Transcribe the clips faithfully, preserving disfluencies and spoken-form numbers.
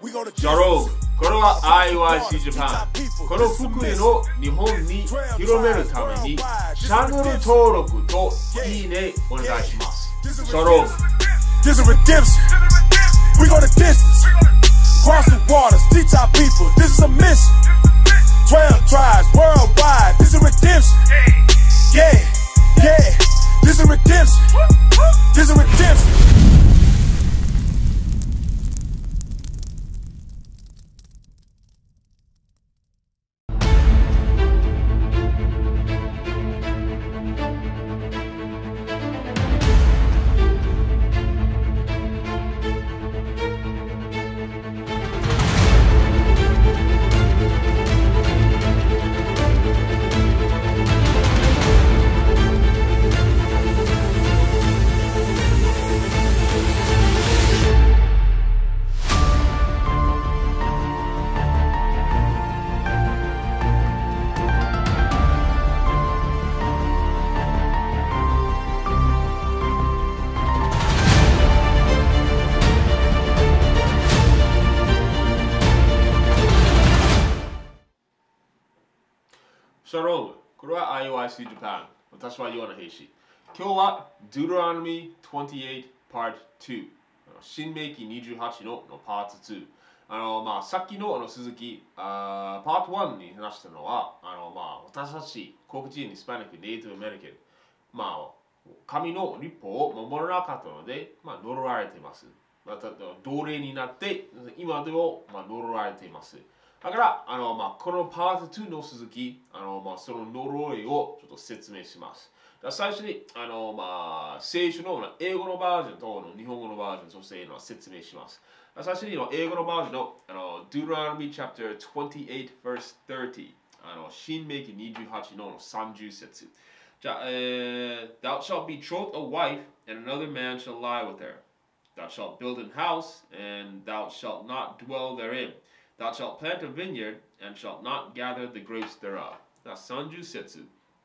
シャローム、これは アイワイシー ジャパン。この福井の日本に広めるためにチャンネル登録といいねお願いします。シャローム。 This is redemption. We go the distance. Cross the waters, teach our people. This is a mission. Twelve tribes worldwide. This is redemption. Yeah, yeah. This is redemption. This is redemption. シャローム、これは アイワイシー ジャパン。私はヨアナ兵士。今日は Deuteronomy にじゅうはち Part に。新明記にじゅうはちのの Part に。あの、まあ、さっきのあの続き、あ Part いちに話したのは、あの、まあ、私たち黒人、ヒスパニック、ネイティブアメリカン、まあ、神の立法を守らなかったので、まあ、呪られています。また、奴隷になって、今でも、まあ、呪られています。だから、あのまあ、このパートにの続き、あのまあ、その呪いをちょっと説明します。最初にあの、まあ、聖書の英語のバージョンと日本語のバージョン、そして説明します。最初に英語のバージョンのあの Deuteronomy chapter にじゅうはち verse さんじゅう、あの新明記にじゅうはちのさんじゅう節。じゃあ、えー、Thou shalt betroth a wife, and another man shall lie with her. Thou shalt build an house, and thou shalt not dwell therein.Thou shalt plant a vineyard, and shalt not gather the grapes thereof. さんじゅう節。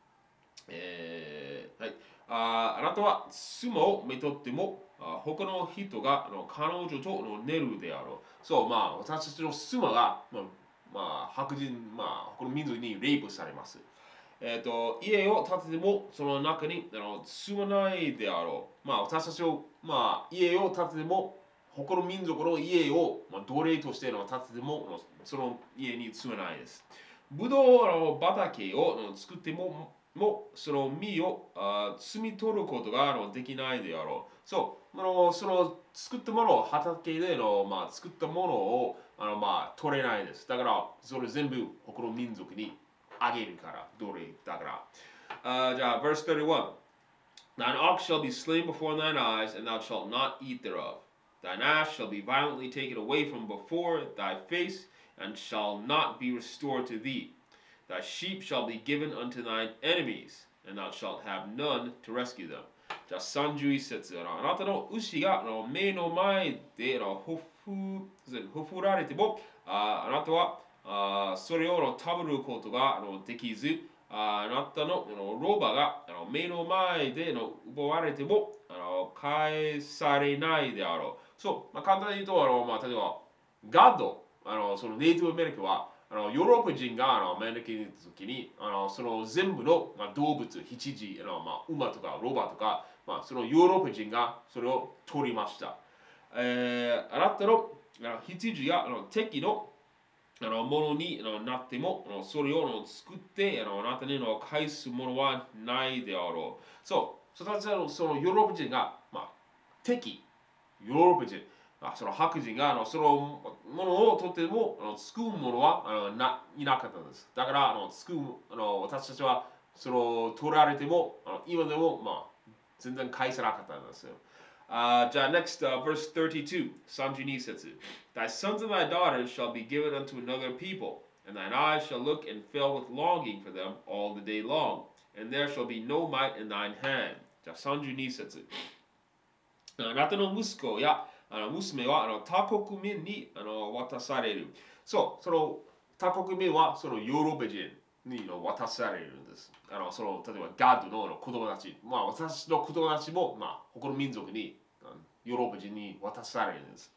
えーはい、あ, あなたは妻をめとっても、あ他の人があの彼女との寝るであろう。そう、まあ、私たちの妻が、まあ、まあ、白人、まあ、他の民族にレイプされます。えーと、家を建てても、その中にあの住まないであろう。まあ、私たちを、まあ、家を建てても、他の民族の家を、まあ、奴隷としての建ててもその家に住めないです。ブドウの畑を作っても、もその実をあ摘み取ることができないであろう。そう、あのその作ったものを畑での、まあ、作ったものをあの、まあ、取れないです。だから、それ全部他の民族にあげるから、奴隷だから。あじゃあ、verse thirty-one。Thine ox shall be slain before thine eyes, and thou shalt not eat thereof.Thine ass shall be violently taken away from before thy face, and shall not be restored to thee. Thy sheep shall be given unto thine enemies, and thou shalt have none to rescue them. じゃあさんじゅういち節。あなたの牛が目の前でほふられても、あなたはあそれを食べることができず、あなたの老婆が目の前で奪われても返されないであろう。そう、まあ、簡単に言うと、あのまあ、例えば、ガッド、あのそのネイティブアメリカは、あのヨーロッパ人があのアメリカに行った時に、あのその全部の、まあ、動物、羊、あのまあ、馬とかロバとか、まあ、そのヨーロッパ人がそれを取りました。えー、あなたの羊があの敵のあのものになっても、それを作ってあのあなたに返すものはないであろう。そう、そのそのヨーロッパ人が、まあ、敵。ヨーロッパ人、その白人があのそのものを取ってもあの救うものはあのないなかったんです。だからあの救うあの私たちはその取られてもあの今でも、まあ、全然返さなかったんですよ。Uh, じゃあ next、uh, verse thirty-two さんじゅうに節 Thy sons and thy daughters shall be given unto another people, and thine eyes shall look and fill with longing for them all the day long, and there shall be no might in thine hand. じゃあさんじゅうに節あなたの息子やあの娘はあの他国民にあの渡される。そう、その他国民はそのヨーロッパ人に渡されるんです。あのその例えばガッドの子供たち、まあ、私の子供たちも、まあ、他の民族にヨーロッパ人に渡されるんです。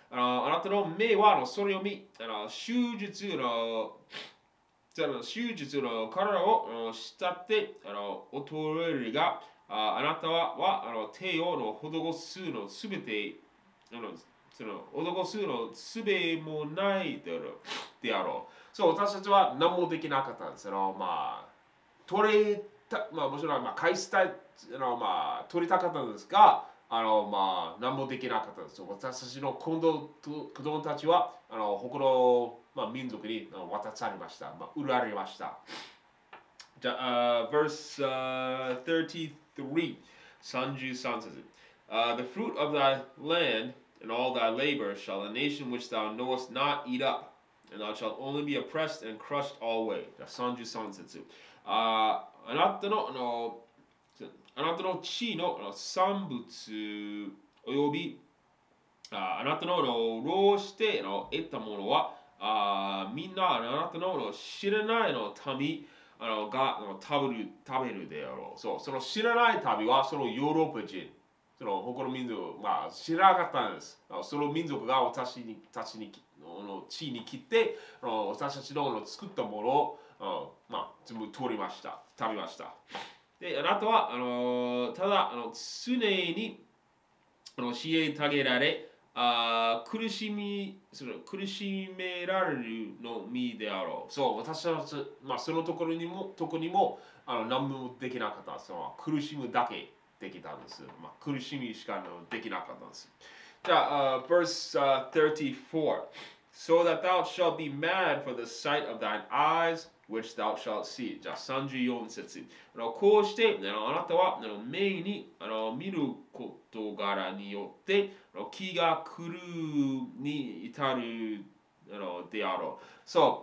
あのあなたの目はあのそれを見、あの手術の手術の体を慕ってあの衰えるが、ああなたははあの手をの施すのすべてあのその施すのすべもないであろう。であろうそう、私たちは何もできなかったんです。あのまあ、取れた、まあもちろんまあ返したい、あのまあ取りたかったんですが、あのまあ何もできなかったんです。私たちの今度子供たちはあの他のまあ民族に渡されました。まあ売られました。じゃあ、uh, verse、uh, thirty-three、さんじゅうさん節。Uh, the fruit of thy land and all thy labor shall the nation which thou knowest not eat up, and thou shalt only be oppressed and crushed always. じゃあさんじゅうさん節。ああなたのあのあなたの地の産物およびああなたの労しての得たものはあみんなあなたの知らないの民あのが食べる食べるであろう。そう、その知らない民はそのヨーロッパ人、その他の民族、まあ知らなかったんです。その民族が私にたちにの地に来て、私たちの作ったものをまあ全部取りました、食べました。で、あなたはあのただあの常にあの虐げられ、あ苦しみその苦しめられるのみであろう。そう、私は、まあ、そのところにも、とこにもあの何もできなかった。その苦しむだけできたんです。まあ、苦しみしかできなかったんです。じゃあ、uh, verse、uh, thirty-four. So that thou shalt be mad for the sight of thine eyes, which thou shalt see. じゃあさんじゅうよん節。こうしてあなたは目に見る事柄によって気が狂うに至るであろう。そう、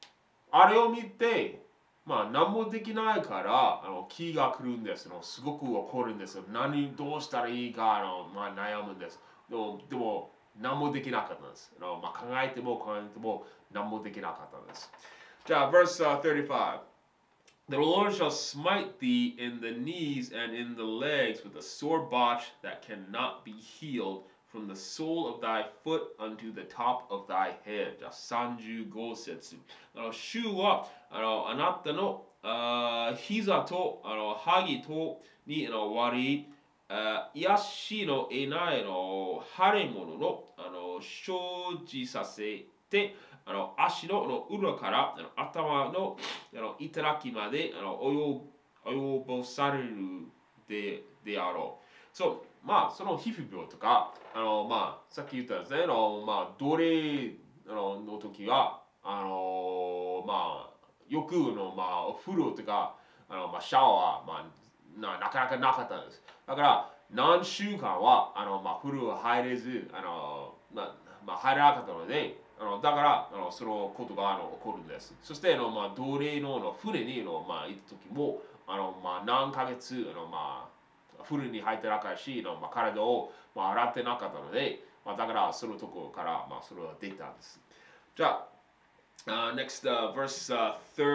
あれを見て、まあ何もできないからあの気が狂うんです。すごく怒るんです。何どうしたらいいかあの、まあ、悩むんです。でも、でも何もできなかったんです。あのまあ、考えても考えても何もできなかったんです。じゃあ、verse、uh, thirty-five. The Lord shall smite thee in the knees and in the legs with a sore botch that cannot be healed from the sole of thy foot unto the top of thy head. じゃあさんじゅうご節。あの主はあのあなたのあ膝とあの萩とにあの悪いあ癒しの得ないの腫れ物のあの生じさせてあの足のの裏からあの頭のあの頂きまであの及ぼされるでであろう。そう、まあその皮膚病とかあのまあさっき言ったですね、あのまあ奴隷のの時はあのまあよくのまあお風呂とかあのまあシャワーまあな, なかなかなかったんです。だから何週間はあの、まあ、風呂入れずあの、ままあ、入らなかったのであのだからあのそのことがあの起こるんです。そしてあの、まあ、奴隷のの船にの、まあ、行った時もあの、まあ、何ヶ月あの、まあ、風呂に入ってなかったしの、まあ、体を、まあ、洗ってなかったので、まあ、だからそのところから、まあ、それは出たんです。じゃあ、uh, next、uh, verse、uh,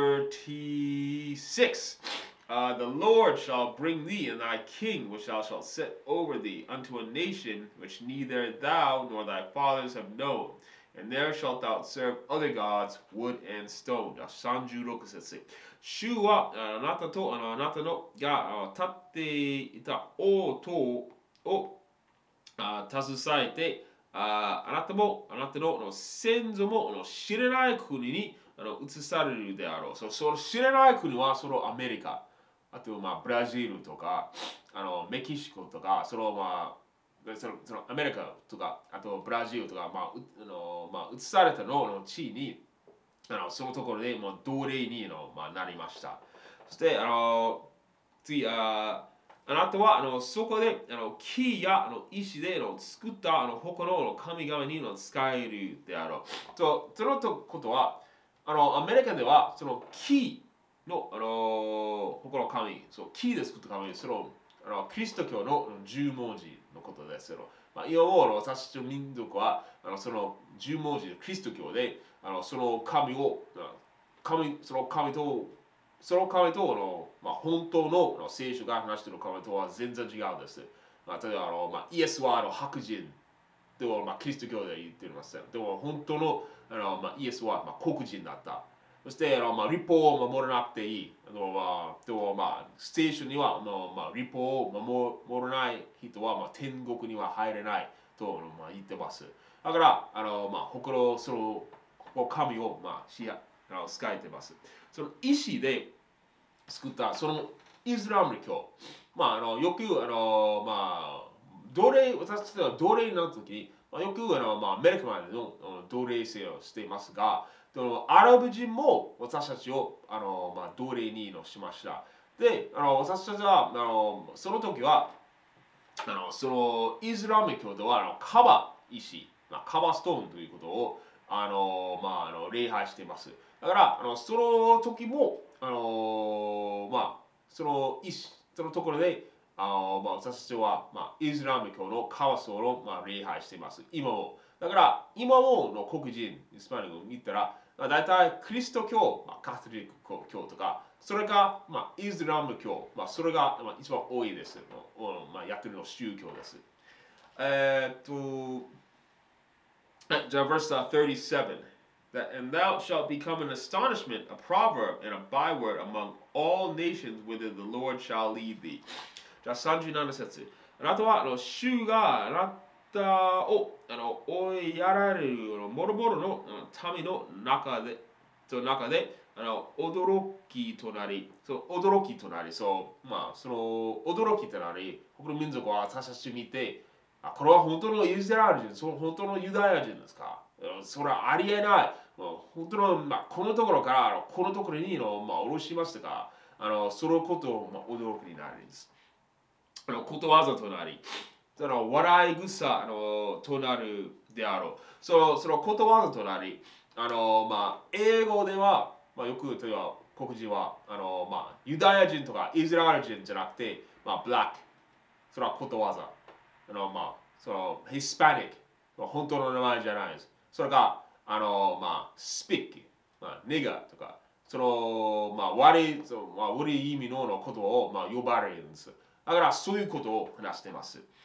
thirty-six.Uh, the Lord shall bring thee and thy king, which thou shalt set over thee, unto a nation which neither thou nor thy fathers have known. And there shalt thou serve other gods, wood and stone. さんじゅうろく節。主はあなたとあなたのが立っていた王とを携えて、あなたもあなたの先祖も知れない国に移されるであろう。その知れない国はそのアメリカ。あとまあブラジルとかあのメキシコとかそのまあそのそのアメリカとかあとブラジルとかまああのまあ移されたのの地にあのそのところでもう奴隷にのまあなりました。そしてあの次ああなたはあのそこであの木やあの石での作ったあの他の神々にの使えるであろう。とそのことはあのアメリカではその木の、あのー、他の神、そう、木で作った神、その、あのキリスト教の十文字のことですよ。まあ、要は私たちの民族はあのその十文字、キリスト教であのその神を、神その神と、その神との、まあ、本当の聖書が話している神とは全然違うんです。まあ、例えばあの、まあ、イエスはあの白人でも、まあ、キリスト教で言ってません。でも、本当のあの、まあ、イエスは、まあ、黒人だった。そして、あのまあ、立法を守らなくていい。あのまあ、でも、まあ、聖書には、あのまあ、立法を守らない人は、まあ、天国には入れないと、まあ、言ってます。だから、あのまあ、他のその神を、まあ、しあの使えてます。その石で作ったそのイスラム教。まあ、あのよく、あのまあ、奴隷、私たちは奴隷になった時に、まあ、よくあの、まあ、アメリカまでの奴隷制をしていますが、アラブ人も私たちをあの、まあ、奴隷にのしました。で、あの私たちはあのその時はあのそのイスラム教ではあのカバ石、まあ、カバストーンということをあの、まあ、あの礼拝しています。だからあのその時もあの、まあ、その石そのところであの、まあ、私たちは、まあ、イスラム教のカバストーンを、まあ、礼拝しています。今も。だから今もの黒人、イスパニックを見たら、だいたいキリスト教、まあ、カトリック教とか、それが、まあ、イスラム教、まあ、それが、まあ、一番多いです。まあ、やってるの宗教です。えー、っと、じゃあ、verse thirty-seven. That, and thou shalt become an astonishment, a proverb, and a byword among all nations whither the Lord shall lead thee. じゃあ、さんじゅうなな節。あなたは、あの、主があなたをあの追いやられるもろもろの民の中で、と中であの驚きとなり、そう驚きとなり、そうまあその驚きとなり、他の民族は私たち見て、あこれは本当のイスラエル人、その本当のユダヤ人ですか？それはありえない。もう本当の、まあ、このところからあのこのところにの、まあ、下ろしましたが、あのそのことを、まあ、驚きになるんです。あのことわざとなり。その笑い草あのとなるであろう。そのそのことわざとなり、あのまあ、英語では、まあ、よく例えば黒人はあの、まあ、ユダヤ人とかイスラエル人じゃなくて、まあ、ブラック。それはことわざ。あのまあ、そのヒスパニック。本当の名前じゃないです。それが、あのまあ、スピック、まあ、ネガーとか、その、まあ、悪い、そのまあ、悪い意味のことを、まあ、呼ばれるんです。だからそういうことを話しています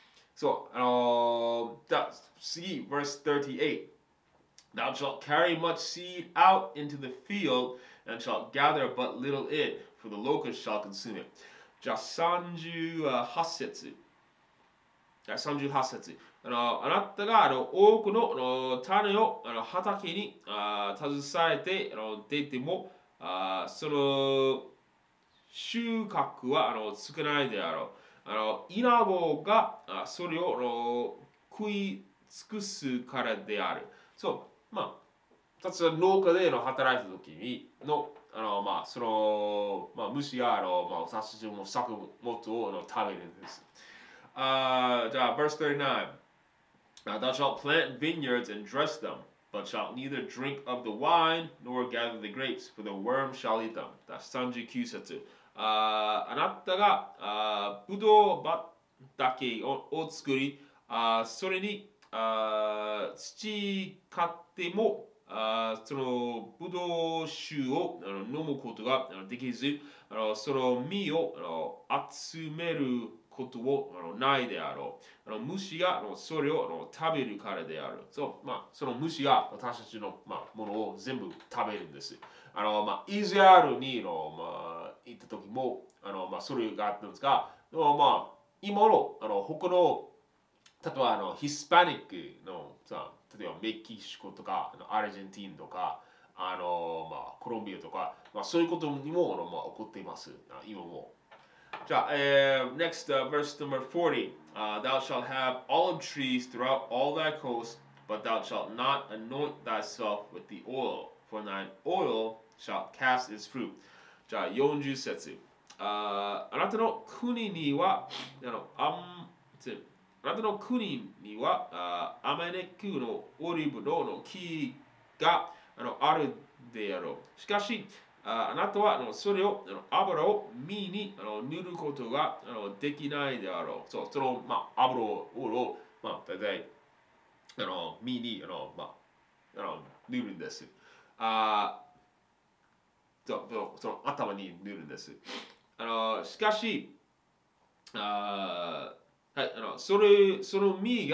。So, uh, that, see, verse thirty-eight. Thou shalt carry much seed out into the field, and shalt gather but little in, for the locust shall consume it. じゃあさんじゅうはち節。さんじゅうはち節。あのあなたがあの多くのあの種をあの畑にあ携えてあの出てもあその収穫はあの少ないであろう。あのイナゴがそれを食い尽くすからである。そう、まあ、例えば農家での働いた時にの、あの、まあ、その、まあ、虫や、あの、まあ、私たちも作物を食べるんです。Uh, じゃあ、verse thirty-nine.Thou shalt plant vineyards and dress them, but shalt neither drink of the wine nor gather the grapes, for the worm shall eat them. さんじゅうきゅう節。あ, あなたがあブドウ畑をを作りあそれにあ土買ってもあそのブドウ酒をあの飲むことができずあのその実をあの集めることをあのないであろう。あの虫があのそれをあの食べるからである。そうまあ、その虫が私たちの、まあ、ものを全部食べるんです。あのまあ、イスラエルにの、まあ、行った時もあの、まあ、それがあったんですが、まあ、今のあの他の例えばあのヒスパニックのさ例えばメキシコとかアルゼンチンとかあの、まあ、コロンビアとか、まあ、そういうことにも、まあ、起こっています。今も。じゃあ、えー、next、uh, verse number forty、uh, Thou shalt have olive trees throughout all thy coast, but thou shalt not anoint thyself with the oil.For thine oil shall cast its fruit. じゃあよんじゅう節。あ, あなたの国には、あのああなたの国にはあアメネクのオリブの木があのあるであろう。しかし、あ, あなたはあのそれをあの油を身にあの塗ることがあのできないであろう。そう、その、まあ、油を、まあ、大体あの身にあの、まあ、あの塗るんです。あそその頭に塗るんです。あのしかしあ、はい、あのそれその実が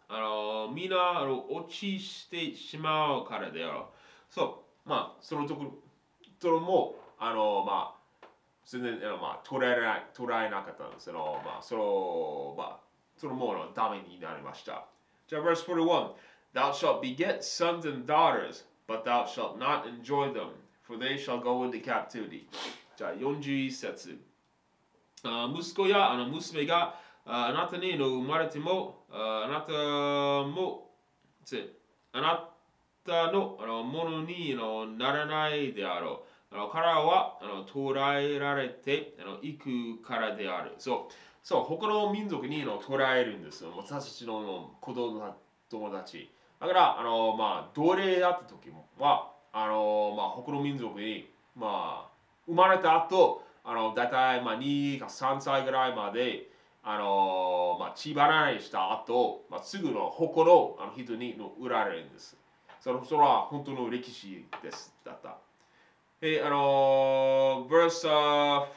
あのみんなあの落ちしてしまうからであろう。そう、まあ、そのところ、それも、あの、まあ、全然、あのまあ、捉えない、捉えなかったんですけど、まあ、その、まあ、そのものダメになりました。じゃあ、verse forty-one.Thou shalt beget sons and daughters, but thou shalt not enjoy them, for they shall go into captivity. じゃあ、よんじゅういち節。あ息子やあの娘があなたにの生まれても、あなたも、あなたのあのものにのならないであろう。あの彼らはあの捕らえられてあの行くからである。そう、そう、他の民族にの捕らえるんですよ。私たちの子供たち。だから、あの、まあ、奴隷だった時は、あの、まあ、他の民族に、まあ、生まれた後、あの、だいたい、まあ、にかさんさいぐらいまで、あの、まあ、血離れした後、まあ、すぐの他のあの人にの売られるんです。それそれは本当の歴史です。だった。え、あの、verse、uh,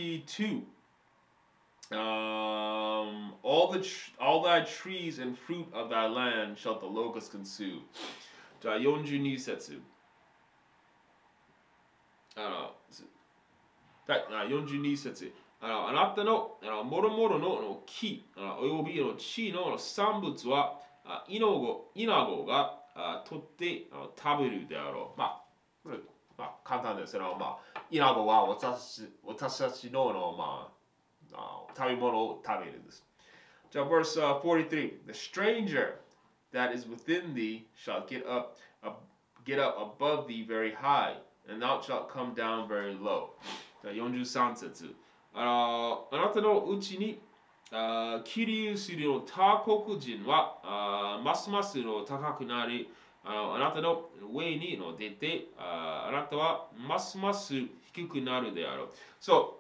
forty-two.Um, all the all thy trees and fruit of thy land shall the locust consume. じゃあよんじゅうに節。あの、よんじゅうに節。あの、あなたのもろもろの木、およびの地の産物は、イナゴが取って食べるであろう。まあ、まあ、簡単ですけど、まあ、イナゴは私私たちの、まあ、食べ物を食べるんです。じゃあ、verse、uh, forty-three. The stranger that is within thee shall get up, uh, get up above thee very high, and thou shalt come down very low. じゃあ、よんじゅうさん節。あの、あなたのうちに、あ起立するの他国人は、あますますの高くなり、あの、あなたの上にの出て、あ、あなたはますます低くなるであろう。そう、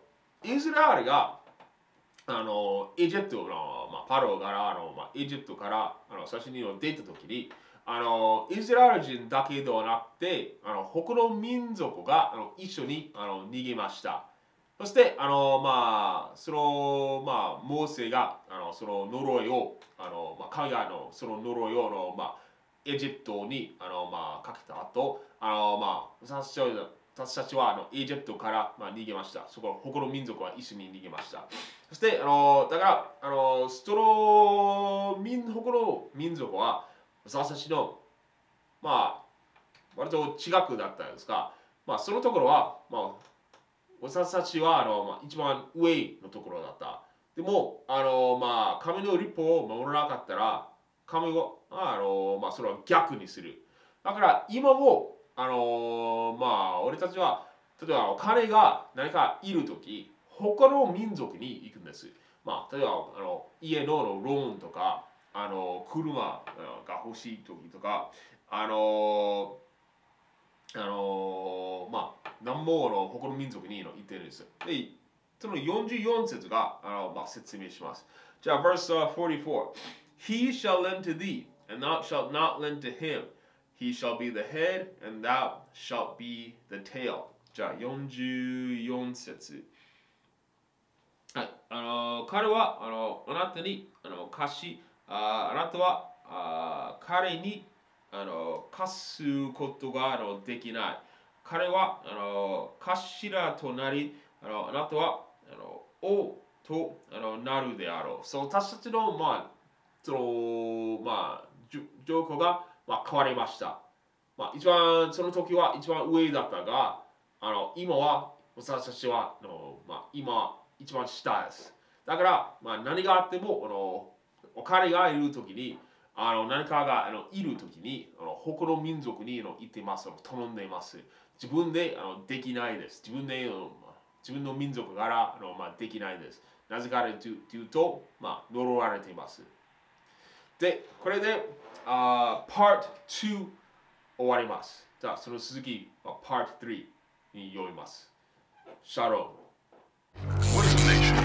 イスラエルがあのエジプトの、まあ、パロからあの、まあ、エジプトからあの最初に出たときにあのイスラエル人だけではなくてあの他の民族があの一緒にあの逃げました。そしてあの、まあ、その、まあ、モーセがあのその呪いをあの、まあ、神がのその呪いをの、まあ、エジプトにあの、まあ、かけた後あの、まあ、私たちはあのエジプトから、まあ、逃げました。そこ他の民族は一緒に逃げました。そしてあのだからあのその民他の民族は私たちのまあ割と近くだったんですが、まあそのところはまあ私たちはあの、まあ、一番上のところだった。でもあのまあ神の立法を守らなかったら神はあのまあそれは逆にする。だから今もあのまあ俺たちは例えば彼が何かいるとき他の民族に行くんです。まあ、例えばあの家のローンとかあの車が欲しい時とかあのあのまあ何もの他の民族に行ってるんです。で、そのよんじゅうよん節があの、まあ、説明します。じゃあ、verse、uh, forty-four. He shall lend to thee, and thou shalt not lend to him. He shall be the head, and thou shalt be the tail. じゃあ、よんじゅうよん節。はい、あの彼はあのあなたにあの貸しあ、あなたはあ彼にあの貸すことがあのできない。彼はあの頭となり、あのあなたはあの王とあのなるであろう。そう、私たちの、まあそのまあ、状況が、まあ、変わりました。まあ、一番その時は一番上だったが、あの今は私たちはあの、まあ、今一番下です。だから、まあ、何があっても、あのお金がいるときに、あの何かがあのいるときに、あの他の民族にの言ってます、頼んでいます。自分であのできないです。自分で自分の民族からあの、まあ、できないです。なぜかというと、まあ、呪われています。で、これで、uh, Part ツー終わります。じゃあ、その続き、Part スリーに読みます。シャロー。 What is a nation?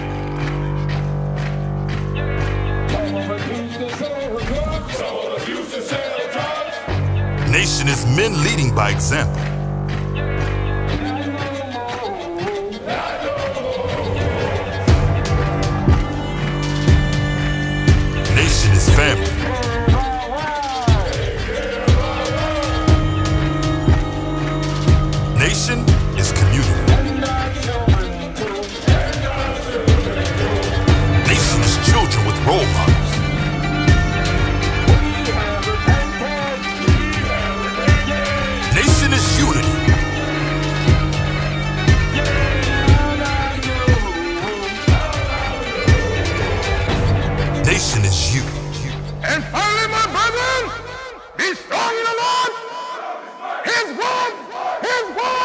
Nation is men leading by example. Nation is family. role models. Nation is unity. Nation is you. And finally, my brethren, be strong in the Lord. His word, His word.